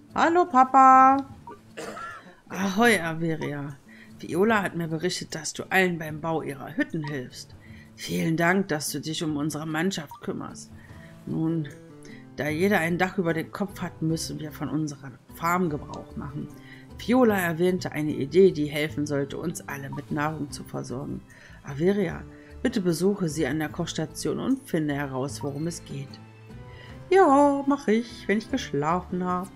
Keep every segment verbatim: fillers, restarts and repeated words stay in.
Hallo, Papa. Ahoi, Averia. Viola hat mir berichtet, dass du allen beim Bau ihrer Hütten hilfst. Vielen Dank, dass du dich um unsere Mannschaft kümmerst. Nun, da jeder ein Dach über den Kopf hat, müssen wir von unserer Farm Gebrauch machen. Viola erwähnte eine Idee, die helfen sollte, uns alle mit Nahrung zu versorgen. Averia, bitte besuche sie an der Kochstation und finde heraus, worum es geht. Ja, mache ich, wenn ich geschlafen habe.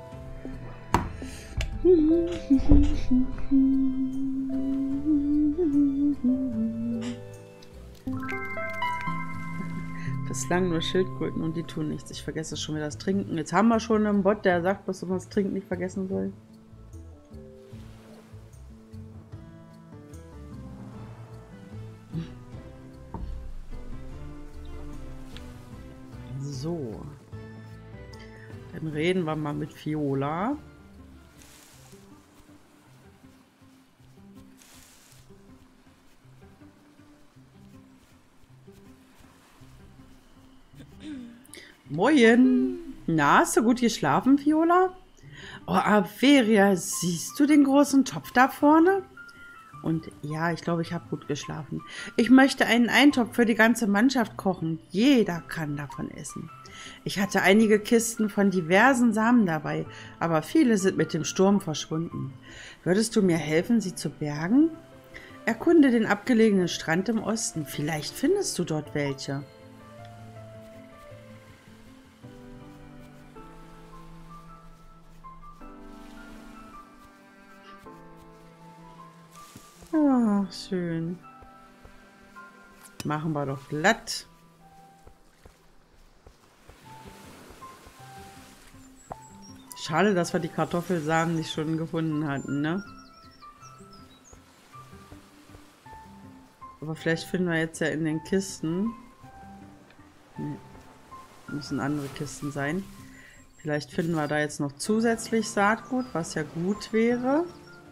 Bislang nur Schildkröten und die tun nichts. Ich vergesse schon wieder das Trinken. Jetzt haben wir schon einen Bot, der sagt, dass man das Trinken nicht vergessen soll. So. Dann reden wir mal mit Viola. Moin. Na, hast du gut geschlafen, Viola? Oh, Averia, siehst du den großen Topf da vorne? Und ja, ich glaube, ich habe gut geschlafen. Ich möchte einen Eintopf für die ganze Mannschaft kochen. Jeder kann davon essen. Ich hatte einige Kisten von diversen Samen dabei, aber viele sind mit dem Sturm verschwunden. Würdest du mir helfen, sie zu bergen? Erkunde den abgelegenen Strand im Osten. Vielleicht findest du dort welche. Ah, schön. Machen wir doch glatt. Schade, dass wir die Kartoffelsamen nicht schon gefunden hatten, ne? Aber vielleicht finden wir jetzt ja in den Kisten. Ne, müssen andere Kisten sein. Vielleicht finden wir da jetzt noch zusätzlich Saatgut, was ja gut wäre.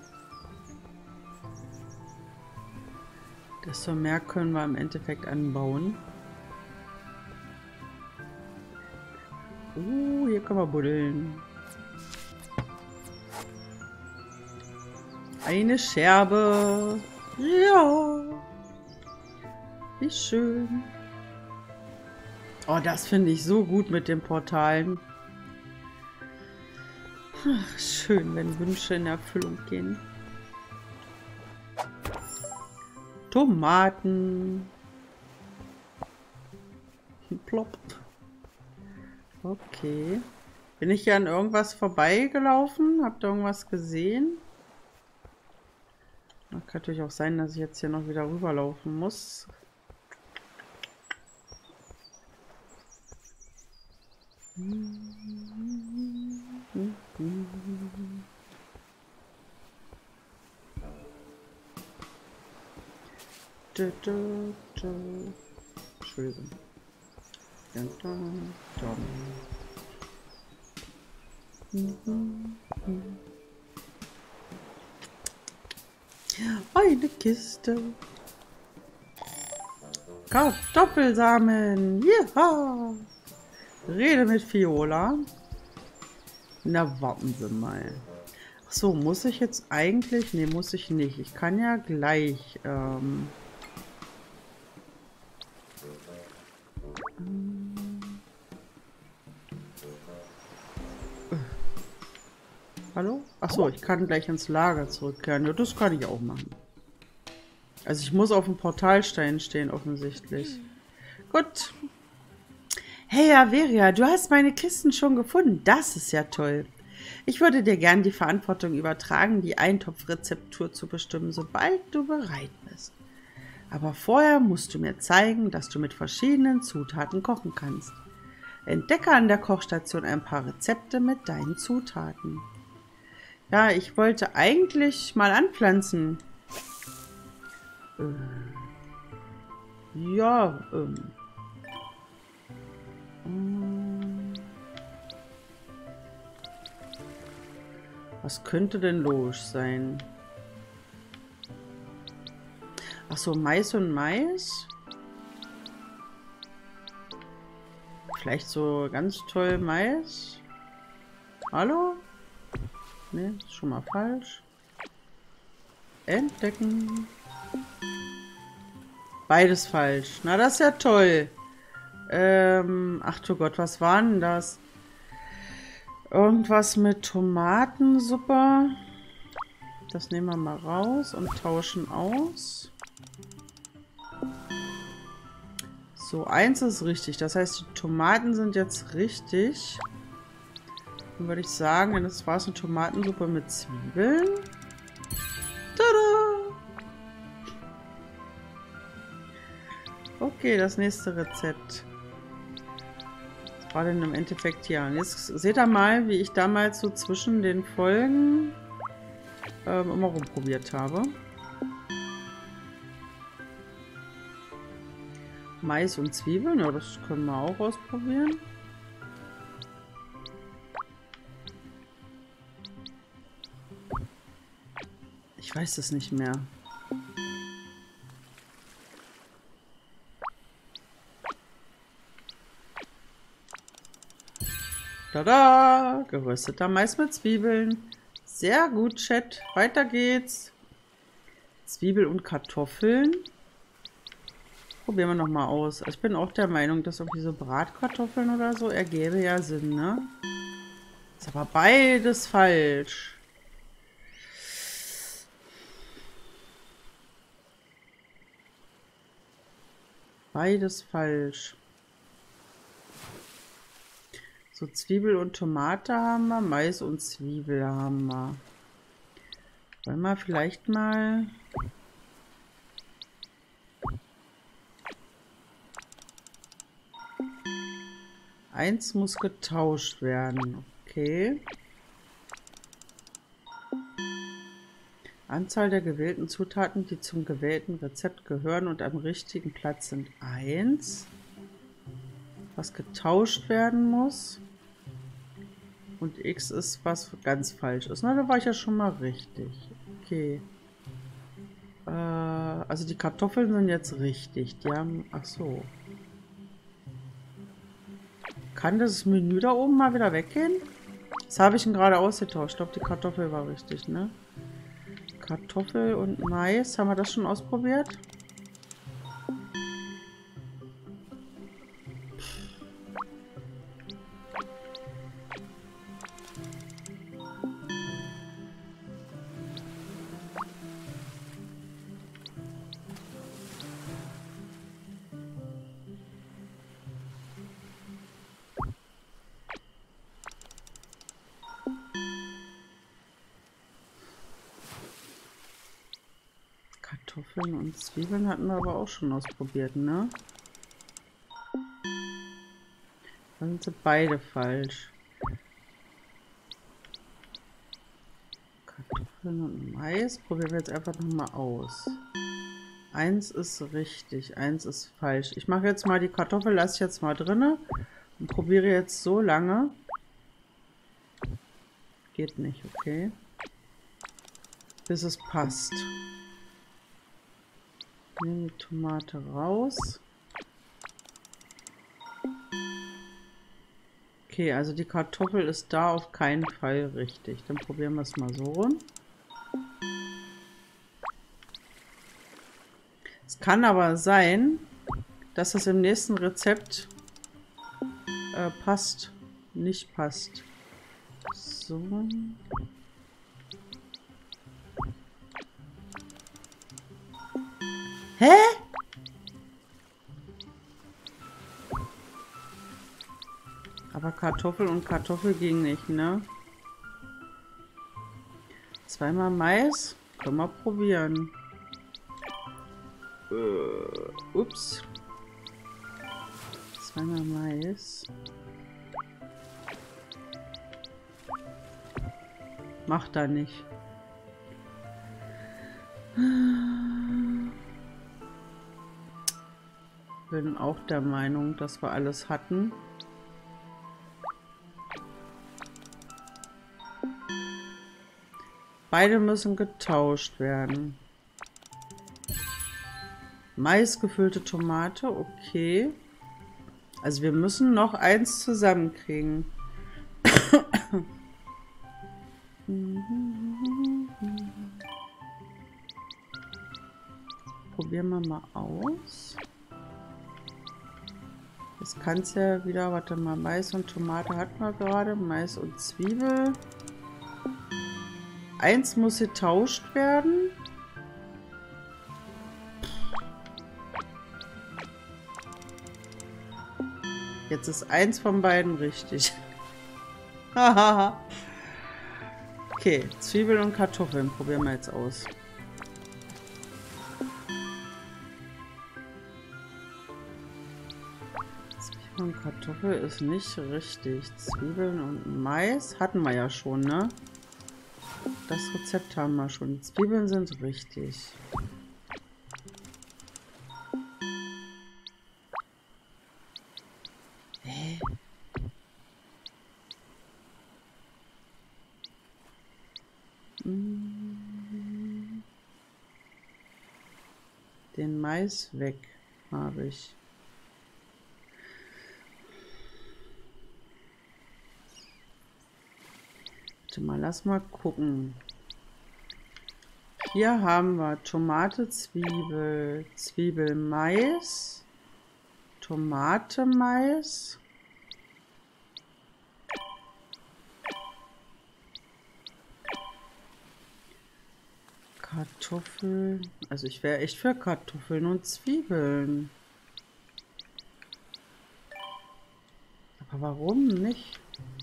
Desto mehr können wir im Endeffekt anbauen. Uh, hier können wir buddeln. Eine Scherbe. Ja. Wie schön. Oh, das finde ich so gut mit den Portalen. Ach, schön, wenn Wünsche in Erfüllung gehen. Tomaten. Plopp. Okay. Bin ich hier an irgendwas vorbeigelaufen? Habt ihr irgendwas gesehen? Das kann natürlich auch sein, dass ich jetzt hier noch wieder rüberlaufen muss. Entschuldigung. Eine Kiste. Kartoffelsamen. Ja. Rede mit Viola. Na, warten Sie mal. Ach so, muss ich jetzt eigentlich? Nee, muss ich nicht. Ich kann ja gleich. Ähm Hallo? Ach so, ich kann gleich ins Lager zurückkehren. Ja, das kann ich auch machen. Also ich muss auf dem Portalstein stehen, offensichtlich. Gut. Hey, Averia, du hast meine Kisten schon gefunden. Das ist ja toll. Ich würde dir gern die Verantwortung übertragen, die Eintopfrezeptur zu bestimmen, sobald du bereit bist. Aber vorher musst du mir zeigen, dass du mit verschiedenen Zutaten kochen kannst. Entdecke an der Kochstation ein paar Rezepte mit deinen Zutaten. Ja, ich wollte eigentlich mal anpflanzen. Äh, ja, ähm. Was könnte denn los sein? Ach so, Mais und Mais? Vielleicht so ganz toll Mais? Hallo? Ne, ist schon mal falsch. Entdecken. Beides falsch. Na, das ist ja toll. Ähm, ach du Gott, was war denn das? Irgendwas mit Tomatensuppe. Das nehmen wir mal raus und tauschen aus. So, eins ist richtig. Das heißt, die Tomaten sind jetzt richtig. Dann würde ich sagen, das war es eine Tomatensuppe mit Zwiebeln. Tada! Okay, das nächste Rezept. Was war denn im Endeffekt hier? Und jetzt seht ihr mal, wie ich damals so zwischen den Folgen ähm, immer rumprobiert habe. Mais und Zwiebeln, ja, das können wir auch ausprobieren. Ich weiß es nicht mehr. Tada! Gerösteter Mais mit Zwiebeln. Sehr gut, Chat. Weiter geht's. Zwiebel und Kartoffeln. Probieren wir nochmal aus. Ich bin auch der Meinung, dass irgendwie so Bratkartoffeln oder so ergäbe ja Sinn, ne? Ist aber beides falsch. Beides falsch. So, Zwiebel und Tomate haben wir, Mais und Zwiebel haben wir. Wollen wir vielleicht mal... Eins muss getauscht werden. Okay. Anzahl der gewählten Zutaten, die zum gewählten Rezept gehören und am richtigen Platz sind eins. Was getauscht werden muss. Und X ist, was ganz falsch ist. Na, da war ich ja schon mal richtig. Okay. Äh, also die Kartoffeln sind jetzt richtig. Die haben... Ach so. Kann das Menü da oben mal wieder weggehen? Das habe ich ihn gerade ausgetauscht. Ich glaube, die Kartoffel war richtig, ne? Kartoffel und Mais. Haben wir das schon ausprobiert? Kartoffeln und Zwiebeln hatten wir aber auch schon ausprobiert, ne? Dann sind sie beide falsch. Kartoffeln und Mais probieren wir jetzt einfach nochmal aus. Eins ist richtig, eins ist falsch. Ich mache jetzt mal die Kartoffel, lasse ich jetzt mal drinne und probiere jetzt so lange. Geht nicht, okay. Bis es passt. Nehmen die Tomate raus. Okay, also die Kartoffel ist da auf keinen Fall richtig. Dann probieren wir es mal so rum. Es kann aber sein, dass es im nächsten Rezept äh, passt. Nicht passt. So. Hä? Aber Kartoffel und Kartoffel ging nicht, ne? Zweimal Mais? Können wir probieren. Äh, ups. Zweimal Mais. Macht er nicht. Bin auch der Meinung, dass wir alles hatten. Beide müssen getauscht werden. Mais gefüllte Tomate, okay. Also wir müssen noch eins zusammenkriegen. Probieren wir mal aus. Jetzt kann es ja wieder, warte mal, Mais und Tomate hatten wir gerade, Mais und Zwiebel. Eins muss getauscht werden. Jetzt ist eins von beiden richtig. Okay, Zwiebeln und Kartoffeln probieren wir jetzt aus. Zwiebeln und Kartoffel ist nicht richtig. Zwiebeln und Mais hatten wir ja schon, ne? Das Rezept haben wir schon. Die Zwiebeln sind richtig. Hä? Den Mais weg habe ich. Warte mal, lass mal gucken. Hier haben wir Tomate, Zwiebel, Zwiebel, Mais, Tomate, Mais. Kartoffeln. Also ich wäre echt für Kartoffeln und Zwiebeln. Aber warum nicht?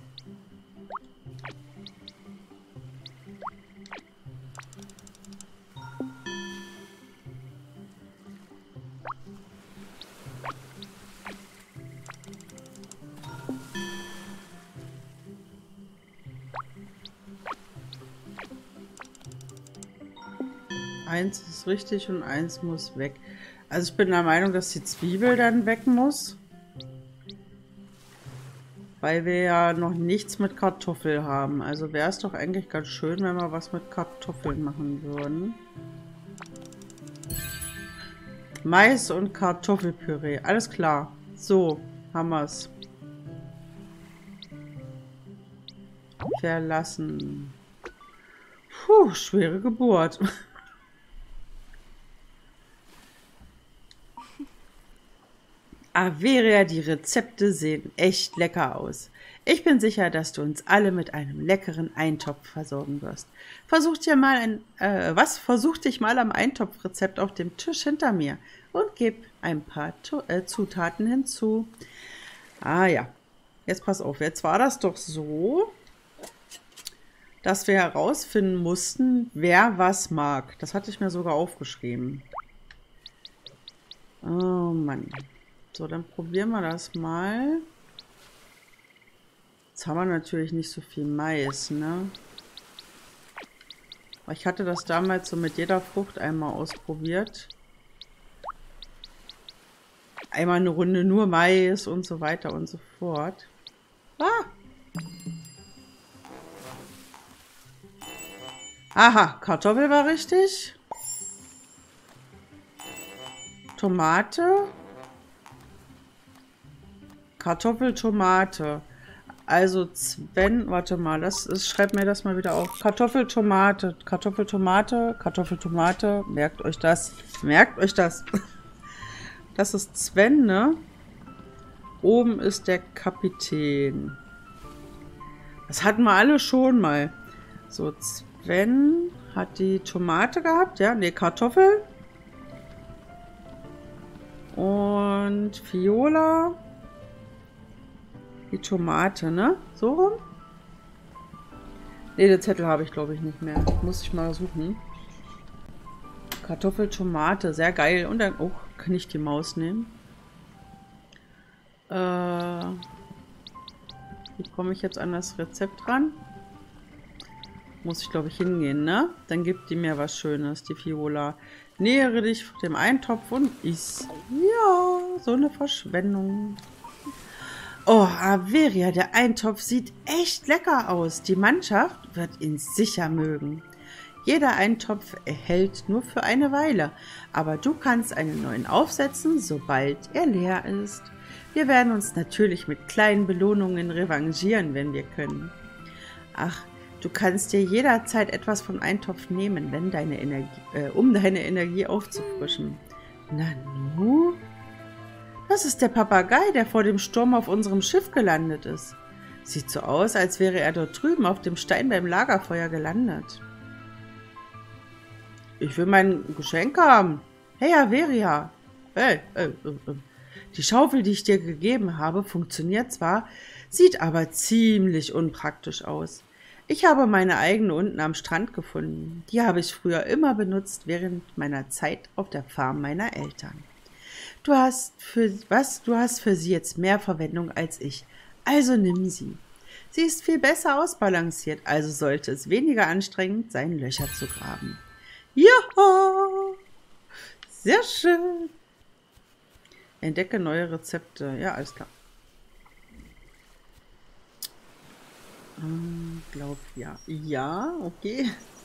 Eins ist richtig und eins muss weg. Also ich bin der Meinung, dass die Zwiebel dann weg muss. Weil wir ja noch nichts mit Kartoffel haben. Also wäre es doch eigentlich ganz schön, wenn wir was mit Kartoffeln machen würden. Mais und Kartoffelpüree. Alles klar. So, haben wir es. Verlassen. Puh, schwere Geburt. Averia, die Rezepte sehen echt lecker aus. Ich bin sicher, dass du uns alle mit einem leckeren Eintopf versorgen wirst. Versuch dir mal ein, äh, was? Versuch dich mal am Eintopfrezept auf dem Tisch hinter mir und gib ein paar tu äh, Zutaten hinzu. Ah ja, jetzt pass auf, jetzt war das doch so, dass wir herausfinden mussten, wer was mag. Das hatte ich mir sogar aufgeschrieben. Oh Mann. So, dann probieren wir das mal. Jetzt haben wir natürlich nicht so viel Mais, ne? Aber ich hatte das damals so mit jeder Frucht einmal ausprobiert. Einmal eine Runde nur Mais und so weiter und so fort. Ah! Aha, Kartoffel war richtig. Tomate. Kartoffel, Tomate. Also Sven, warte mal, das ist, schreibt mir das mal wieder auf. Kartoffel, Tomate, Kartoffel, Tomate, Kartoffel, Tomate. Merkt euch das. Merkt euch das. Das ist Sven, ne? Oben ist der Kapitän. Das hatten wir alle schon mal. So, Sven hat die Tomate gehabt, ja? Ne, Kartoffel. Und Viola die Tomate, ne? So rum? Ne, den Zettel habe ich, glaube ich, nicht mehr. Muss ich mal suchen. Kartoffel, Tomate, sehr geil. Und dann, oh, kann ich die Maus nehmen? Äh, wie komme ich jetzt an das Rezept ran? Muss ich, glaube ich, hingehen, ne? Dann gibt die mir was Schönes, die Viola. Nähere dich dem Eintopf und iss. Ja, so eine Verschwendung. Oh, Averia, der Eintopf sieht echt lecker aus. Die Mannschaft wird ihn sicher mögen. Jeder Eintopf erhält nur für eine Weile, aber du kannst einen neuen aufsetzen, sobald er leer ist. Wir werden uns natürlich mit kleinen Belohnungen revanchieren, wenn wir können. Ach, Du kannst dir jederzeit etwas vom Eintopf nehmen, wenn deine Energie, äh, um deine Energie aufzufrischen. Nanu? Das ist der Papagei, der vor dem Sturm auf unserem Schiff gelandet ist. Sieht so aus, als wäre er dort drüben auf dem Stein beim Lagerfeuer gelandet. Ich will mein Geschenk haben. Hey, Averia. Hey, hey, hey. Die Schaufel, die ich dir gegeben habe, funktioniert zwar, sieht aber ziemlich unpraktisch aus. Ich habe meine eigene unten am Strand gefunden. Die habe ich früher immer benutzt während meiner Zeit auf der Farm meiner Eltern. Du hast für was? Du hast für sie jetzt mehr Verwendung als ich. Also nimm sie. Sie ist viel besser ausbalanciert, also sollte es weniger anstrengend sein, Löcher zu graben. Ja, sehr schön. Entdecke neue Rezepte. Ja, alles klar. Ähm, glaub ja. Ja, okay.